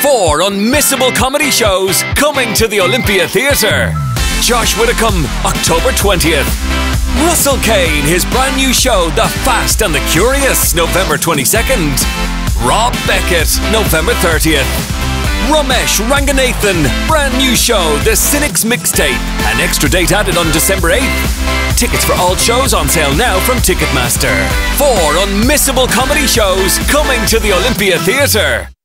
4 unmissable comedy shows coming to the Olympia Theatre. Josh Widdicombe, October 20th. Russell Kane, his brand new show, The Fast and the Curious, November 22nd. Rob Beckett, November 30th. Ramesh Ranganathan, brand new show, The Cynics Mixtape. An extra date added on December 8th. Tickets for all shows on sale now from Ticketmaster. 4 unmissable comedy shows coming to the Olympia Theatre.